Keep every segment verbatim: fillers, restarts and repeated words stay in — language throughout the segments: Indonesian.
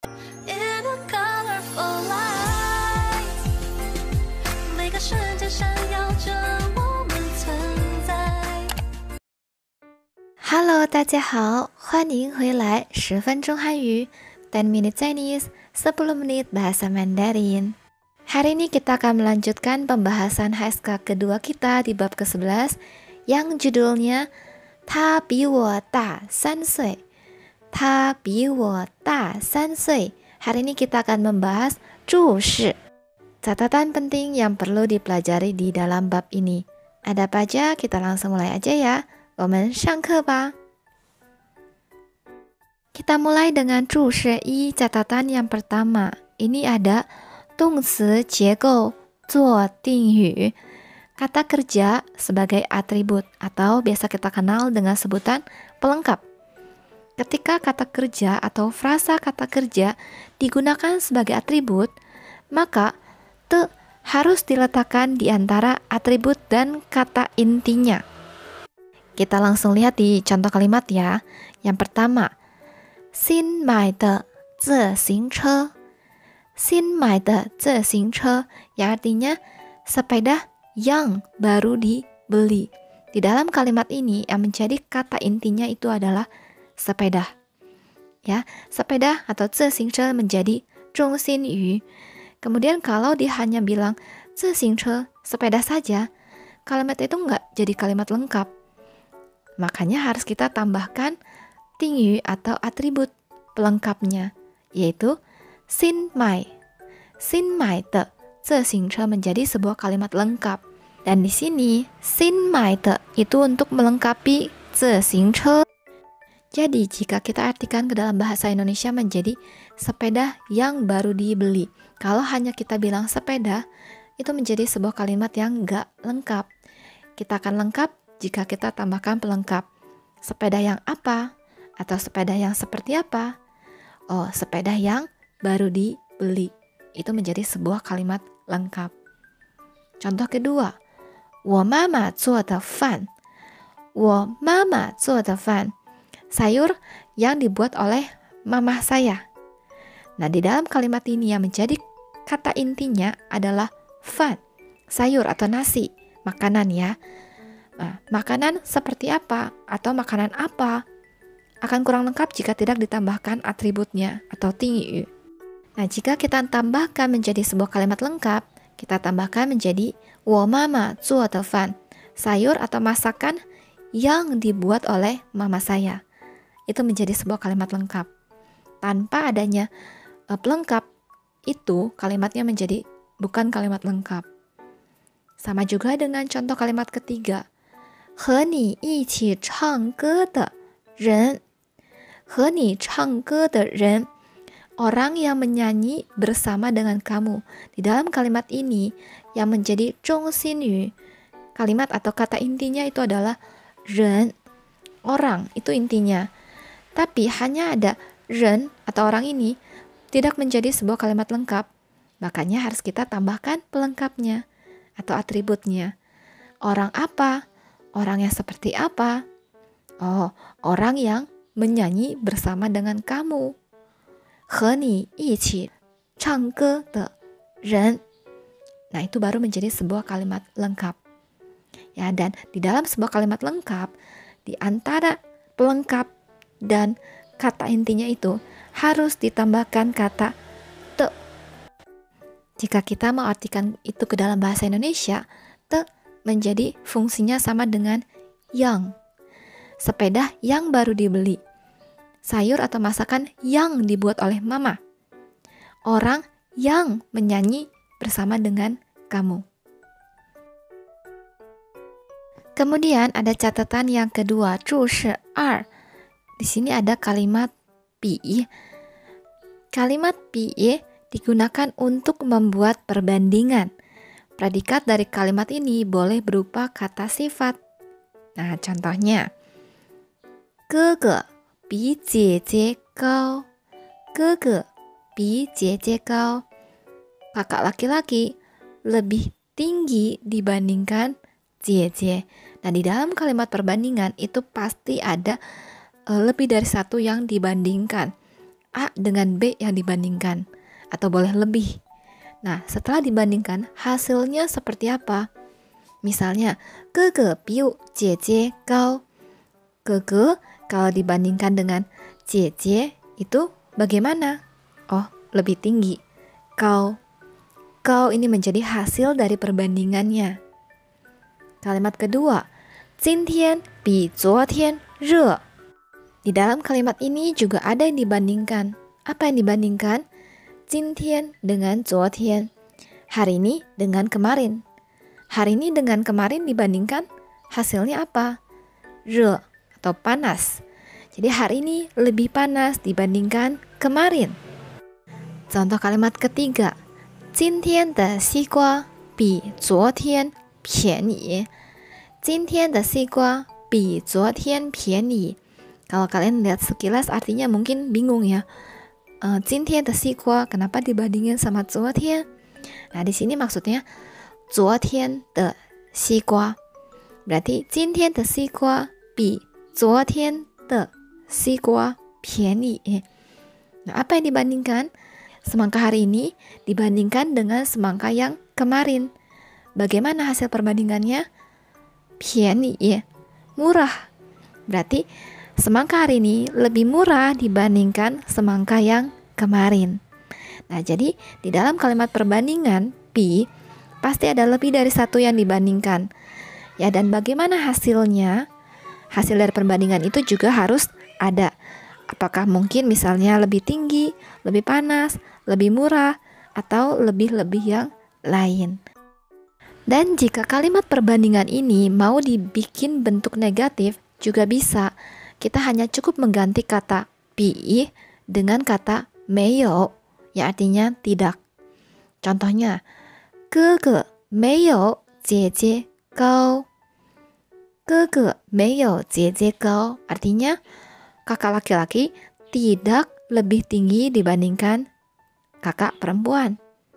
In a colorful light， 每个瞬间闪耀着我们存在。 Halo， 大家好，欢迎回来十分钟汉语 ten minute Chinese， sepuluh menit bahasa Mandarin. Hari ini kita akan melanjutkan pembahasan H S K kedua kita di bab ke sebelas yang judulnya 他比我大三岁. 他比我大三岁. Hari ini kita akan membahas 注释. Catatan penting yang perlu dipelajari di dalam bab ini. Ada apa aja? Kita langsung mulai aja ya. 我们上课吧. Kita mulai dengan 注释一, catatan yang pertama. Ini ada 动词结构做定语. Kata kerja sebagai atribut atau biasa kita kenal dengan sebutan pelengkap. Ketika kata kerja atau frasa kata kerja digunakan sebagai atribut, maka te harus diletakkan di antara atribut dan kata intinya. Kita langsung lihat di contoh kalimat ya. Yang pertama, 新买的自行车. 新买的自行车 yang artinya sepeda yang baru dibeli. Di dalam kalimat ini yang menjadi kata intinya itu adalah sepeda. Ya, sepeda atau 自行车 menjadi 中心语. Kemudian kalau dia hanya bilang 自行车 sepeda saja, kalimat itu enggak jadi kalimat lengkap. Makanya harus kita tambahkan tingyu atau atribut pelengkapnya, yaitu 新买. 新买的自行车 menjadi sebuah kalimat lengkap. Dan di sini 新买的 itu untuk melengkapi 自行车. Jadi jika kita artikan ke dalam bahasa Indonesia menjadi sepeda yang baru dibeli. Kalau hanya kita bilang sepeda, itu menjadi sebuah kalimat yang enggak lengkap. Kita akan lengkap jika kita tambahkan pelengkap. Sepeda yang apa? Atau sepeda yang seperti apa? Oh, sepeda yang baru dibeli. Itu menjadi sebuah kalimat lengkap. Contoh kedua, 我妈妈做的饭. 我妈妈做的饭. Sayur yang dibuat oleh mama saya. Nah, di dalam kalimat ini yang menjadi kata intinya adalah fan, sayur atau nasi, makanan ya. Nah, makanan seperti apa atau makanan apa akan kurang lengkap jika tidak ditambahkan atributnya atau tingyu. Nah, jika kita tambahkan menjadi sebuah kalimat lengkap, kita tambahkan menjadi 我妈妈做的饭, sayur atau masakan yang dibuat oleh mama saya. Itu menjadi sebuah kalimat lengkap. Tanpa adanya uh, pelengkap, itu kalimatnya menjadi bukan kalimat lengkap. Sama juga dengan contoh kalimat ketiga, 和你一起唱歌的人. 和你唱歌的人, orang yang menyanyi bersama dengan kamu. Di dalam kalimat ini yang menjadi 中心语, kalimat atau kata intinya itu adalah 人, orang, itu intinya. Tapi hanya ada 人 atau orang ini tidak menjadi sebuah kalimat lengkap. Makanya harus kita tambahkan pelengkapnya atau atributnya. Orang apa? Orang yang seperti apa? Oh, orang yang menyanyi bersama dengan kamu. 和你一起唱歌的人. Nah, itu baru menjadi sebuah kalimat lengkap. Ya, dan di dalam sebuah kalimat lengkap, di antara pelengkap dan kata intinya itu harus ditambahkan kata te. Jika kita mengartikan itu ke dalam bahasa Indonesia, te menjadi fungsinya sama dengan yang. Sepeda yang baru dibeli. Sayur atau masakan yang dibuat oleh mama. Orang yang menyanyi bersama dengan kamu. Kemudian ada catatan yang kedua, 注释二. Di sini ada kalimat bi. Kalimat bi digunakan untuk membuat perbandingan. Predikat dari kalimat ini boleh berupa kata sifat. Nah, contohnya, 哥哥比姐姐高. 哥哥比姐姐高. Kakak laki-laki lebih tinggi dibandingkan 姐姐. Nah, di dalam kalimat perbandingan itu pasti ada uh, lebih dari satu yang dibandingkan. A dengan B yang dibandingkan, atau boleh lebih. Nah, setelah dibandingkan, hasilnya seperti apa? Misalnya, gege biu jie gao. Gege kalau dibandingkan dengan jie itu bagaimana? Oh, lebih tinggi. Gao. Gao ini menjadi hasil dari perbandingannya. Kalimat kedua, 今天比昨天热. Di dalam kalimat ini juga ada yang dibandingkan. Apa yang dibandingkan? 今天 dengan 昨天. Hari ini dengan kemarin. Hari ini dengan kemarin dibandingkan, hasilnya apa? 热 atau panas. Jadi hari ini lebih panas dibandingkan kemarin. Contoh kalimat ketiga, 今天的西瓜比昨天便宜. 今天的西瓜比昨天便宜. Kalau kalian lihat sekilas artinya mungkin bingung ya. Uh, 今天的西瓜 kenapa dibandingin sama 昨天? Nah, di sini maksudnya 昨天的西瓜. Berarti 今天的西瓜比昨天的西瓜便宜. Nah, apa yang dibandingkan? Semangka hari ini dibandingkan dengan semangka yang kemarin. Bagaimana hasil perbandingannya? 便宜, murah. Berarti semangka hari ini lebih murah dibandingkan semangka yang kemarin. Nah, jadi di dalam kalimat perbandingan pi pasti ada lebih dari satu yang dibandingkan. Ya, dan bagaimana hasilnya? Hasil dari perbandingan itu juga harus ada. Apakah mungkin misalnya lebih tinggi, lebih panas, lebih murah, atau lebih-lebih yang lain. Dan jika kalimat perbandingan ini mau dibikin bentuk negatif juga bisa. Kita hanya cukup mengganti kata pi dengan kata meyo, yang artinya tidak. Contohnya, gege meyo jie gao. Gege meyo jie gao artinya kakak laki-laki tidak lebih tinggi dibandingkan kakak perempuan.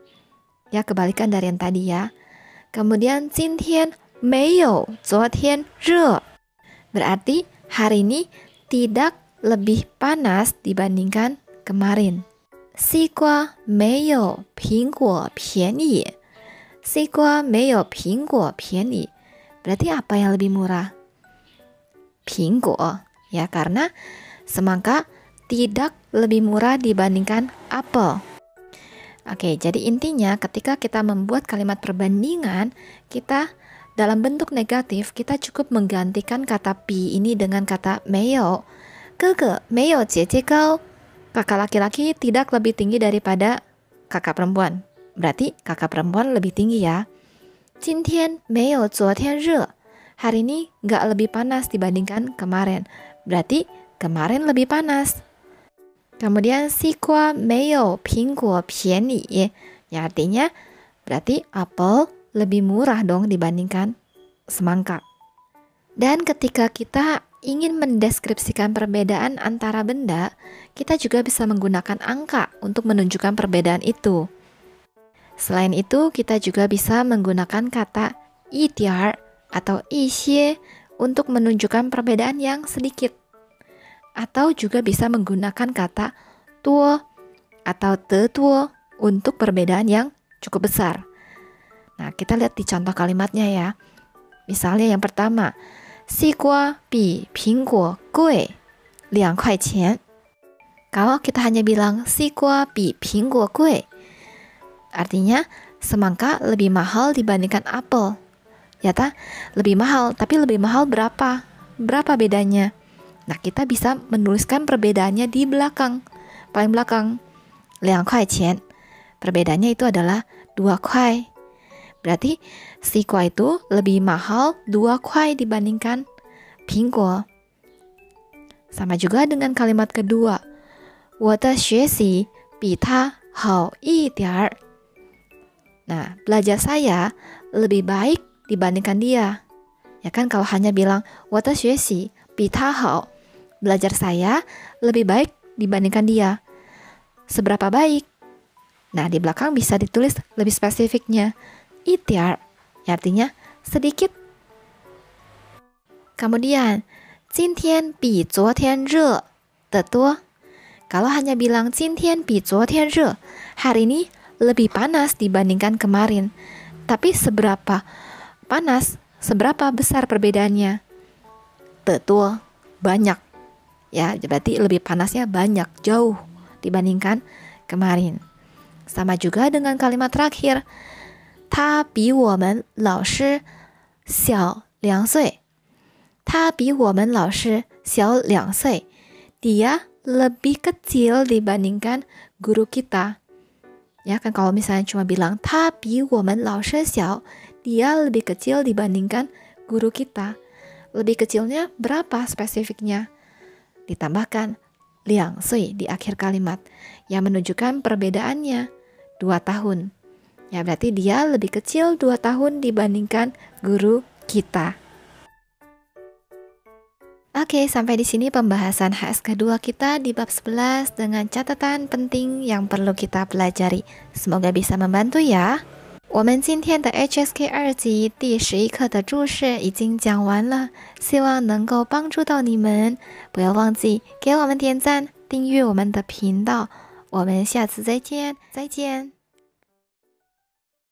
Ya, kebalikan dari yang tadi ya. Kemudian 今天没有昨天热. Berarti hari ini tidak lebih panas dibandingkan kemarin. 西瓜没有苹果便宜. 西瓜没有苹果便宜. Berarti apa yang lebih murah? 苹果. Ya, karena semangka tidak lebih murah dibandingkan apel. Oke, jadi intinya ketika kita membuat kalimat perbandingan, kita dalam bentuk negatif, kita cukup menggantikan kata pi ini dengan kata meyo. Gege meyo jie gao. Kakak laki-laki tidak lebih tinggi daripada kakak perempuan. Berarti kakak perempuan lebih tinggi ya. 今天没有昨天热. Hari ini nggak lebih panas dibandingkan kemarin. Berarti kemarin lebih panas. Kemudian 西瓜没有苹果便宜, ya artinya berarti apel lebih murah dong dibandingkan semangka. Dan ketika kita ingin mendeskripsikan perbedaan antara benda, kita juga bisa menggunakan angka untuk menunjukkan perbedaan itu. Selain itu, kita juga bisa menggunakan kata 一点 atau 一些 untuk menunjukkan perbedaan yang sedikit. Atau juga bisa menggunakan kata tuo atau te tuo untuk perbedaan yang cukup besar. Nah, kita lihat di contoh kalimatnya ya. Misalnya yang pertama, 西瓜比苹果贵两块钱. Kalau kita hanya bilang 西瓜比苹果贵, artinya semangka lebih mahal dibandingkan apel. Ya ta? Lebih mahal, tapi lebih mahal berapa? Berapa bedanya? Nah, kita bisa menuliskan perbedaannya di belakang. Paling belakang, 两块钱. Perbedaannya itu adalah dua kuai. Berarti sikwa itu lebih mahal dua kuai dibandingkan pingguo. Sama juga dengan kalimat kedua, 我的学习比他好一点. Nah, belajar saya lebih baik dibandingkan dia. Ya kan, kalau hanya bilang 我的学习比他好, belajar saya lebih baik dibandingkan dia. Seberapa baik? Nah, di belakang bisa ditulis lebih spesifiknya, 一点, artinya sedikit. Kemudian, 今天比昨天热得多. Kalau hanya bilang 今天比昨天热, hari ini lebih panas dibandingkan kemarin. Tapi seberapa panas, seberapa besar perbedaannya? 得多, banyak. Ya, berarti lebih panasnya banyak, jauh dibandingkan kemarin. Sama juga dengan kalimat terakhir. 他比我们老师小两岁. 他比我们老师小两岁. Dia lebih kecil dibandingkan guru kita. Ya kan, kalau misalnya cuma bilang 他比我们老师小, dia lebih kecil dibandingkan guru kita. Lebih kecilnya berapa spesifiknya? Ditambahkan 两岁 di akhir kalimat yang menunjukkan perbedaannya dua tahun. Ya, berarti dia lebih kecil dua tahun dibandingkan guru kita. Oke, sampai di sini pembahasan H S kedua kita di bab sebelas dengan catatan penting yang perlu kita pelajari. Semoga bisa membantu ya. 我们今天的 H S K 二级第十一课的注释已经讲完了，希望能够帮助到你们。不要忘记给我们点赞，订阅我们的频道。我们下次再见，再见。